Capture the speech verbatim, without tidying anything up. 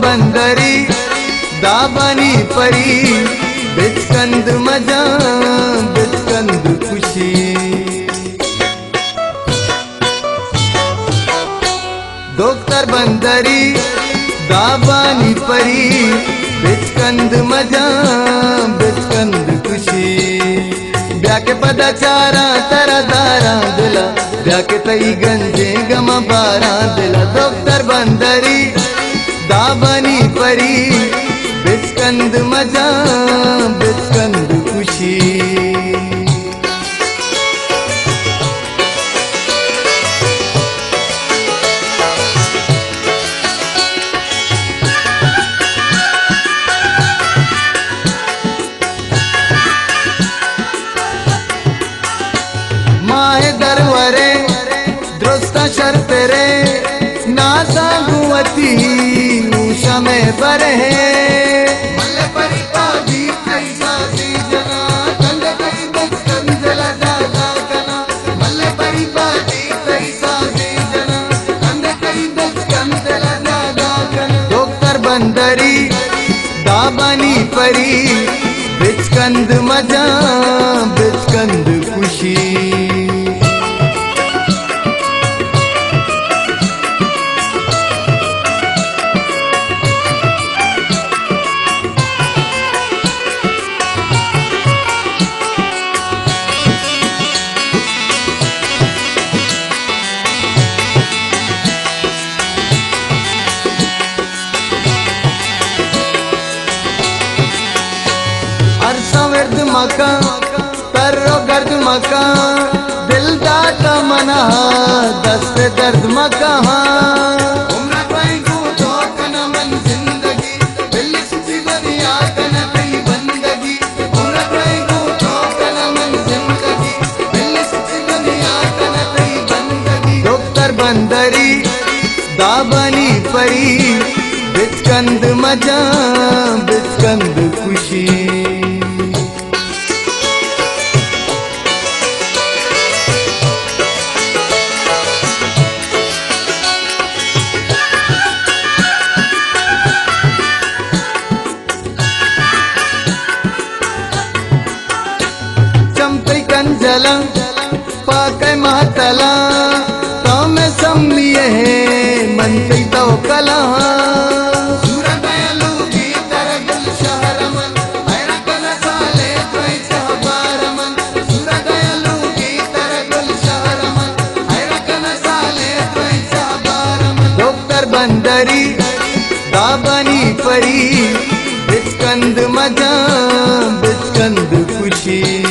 बंदरी दाबानी परी बिचकंद मजा बिचकंद खुशी। डॉक्टर बंदरी दाबानी परी बिचकंद मजा बिचकंद खुशी। ब्याके पदाचारा तरा दारा दिला ब्याके तई गंजे गमा बारा दिला। डॉक्टर बंदरी दाबानी परी बिचकंद मजा बिचकंद खुशी। माए दरवरे द्रोस्ता शर्त रे नासा गुवती उषा में बरे मल्ले परी पादी कैसा सी जना कंद कई बिचकंद लगा कना। मल्ले परी पादी कैसा सी जना कंद कई बिचकंद लगा कना। डॉक्टर बंदरी दाबानी परी बिचकंद मजा बिचकंद खुशी। वर्द मका तर्रो गर्द मका दिल दाता मना दस्त दर्द मका। उम्र कोई तो कना मन जिंदगी दिल सुधी दुनिया कना कई बंदगी। उम्र कोई तो कना मन जिंदगी दिल सुधी दुनिया कना कई बंदगी। डॉक्टर बंदरी दाबानी परी बिचकंद मजा बिचकंद खुशी। कंजला पाके महतला तो में सम्मिये है मन पे तो कला। सूरत दयालु की तरह गुल शहरमन हैरा कना साले कोई सहबारमन। सूरत दयालु की तरह गुल शहरमन हैरा कना साले कोई सहबारमन। डॉक्टर बंदरी दाबानी परी बिचकंद मजा बिचकंद खुशी।